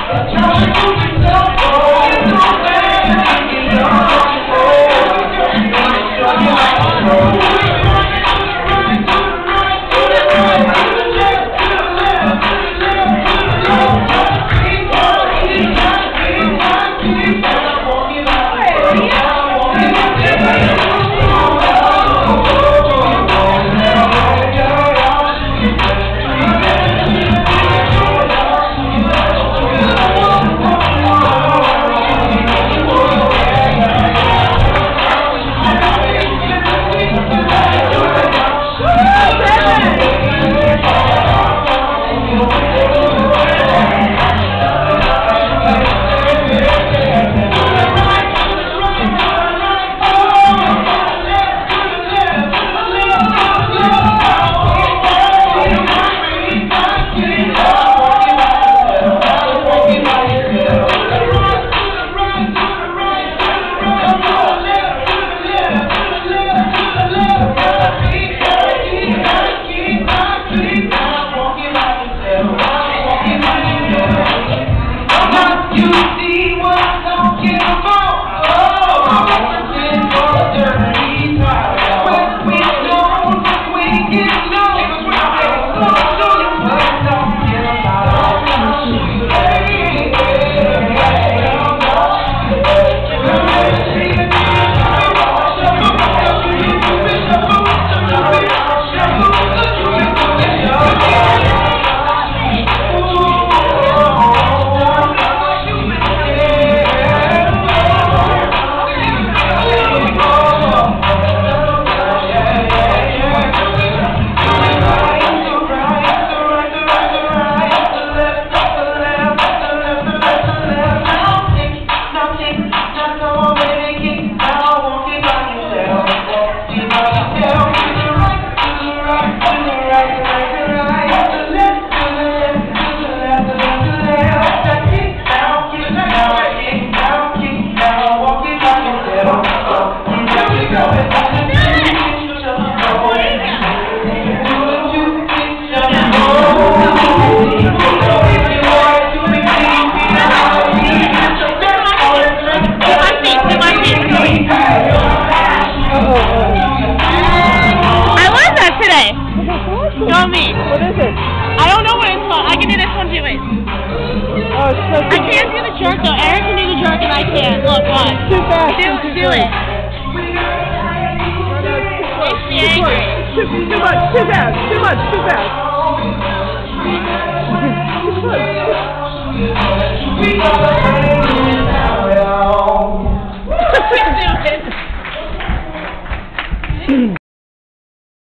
Show me. What is it? I don't know what it's called. I can do this one too. Wait. Oh, it's so I can't do the jerk though. Eric can do the jerk and I can't. Look, watch. Too fast. Do it. Makes me angry. Too much. Too fast. Too much. Too fast. Too much.